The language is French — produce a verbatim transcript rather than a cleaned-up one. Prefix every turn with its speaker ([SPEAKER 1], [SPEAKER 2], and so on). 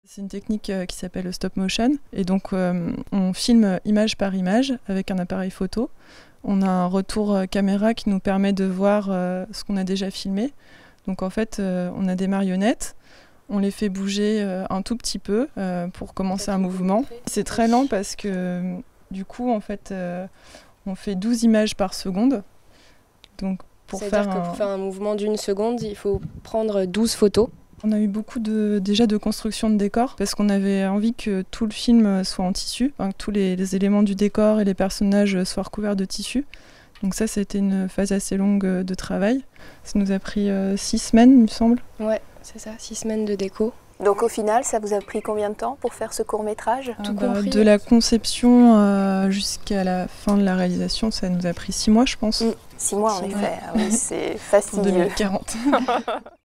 [SPEAKER 1] C'est une technique euh, qui s'appelle le stop motion. Et donc, euh, on filme image par image avec un appareil photo. On a un retour euh, caméra qui nous permet de voir euh, ce qu'on a déjà filmé. Donc, en fait, euh, on a des marionnettes. On les fait bouger euh, un tout petit peu euh, pour commencer un mouvement. C'est très lent parce que, du coup, en fait, euh, on fait douze images par seconde. Donc, pour
[SPEAKER 2] C'est-à-dire
[SPEAKER 1] faire
[SPEAKER 2] que
[SPEAKER 1] un...
[SPEAKER 2] pour faire un mouvement d'une seconde, il faut prendre douze photos.
[SPEAKER 1] On a eu beaucoup de, déjà de construction de décors parce qu'on avait envie que tout le film soit en tissu, enfin, que tous les, les éléments du décor et les personnages soient recouverts de tissu. Donc ça, c'était une phase assez longue de travail. Ça nous a pris euh, six semaines, il me semble.
[SPEAKER 2] Ouais, c'est ça, six semaines de déco.
[SPEAKER 3] Donc au final, ça vous a pris combien de temps pour faire ce court-métrage ?
[SPEAKER 1] Ah
[SPEAKER 2] Tout
[SPEAKER 1] bah,
[SPEAKER 2] compris.
[SPEAKER 1] De la conception euh, jusqu'à la fin de la réalisation, ça nous a pris six mois, je pense.
[SPEAKER 3] Mmh. Six mois, en
[SPEAKER 1] Six
[SPEAKER 3] effet.
[SPEAKER 1] mois.
[SPEAKER 3] Ah oui, c'est
[SPEAKER 1] Pour
[SPEAKER 3] fastidieux.
[SPEAKER 1] deux mille quarante.